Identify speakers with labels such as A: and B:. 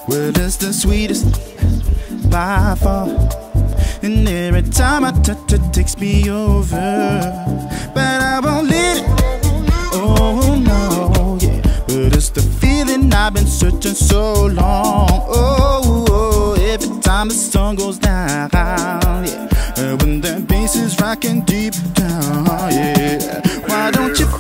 A: Well, it's the sweetest by far, and every time I touch it takes me over. But I won't let it, oh no, yeah. But it's the feeling I've been searching so long. Oh, every time the sun goes down, yeah. When the bass is rocking deep down, yeah. Why don't you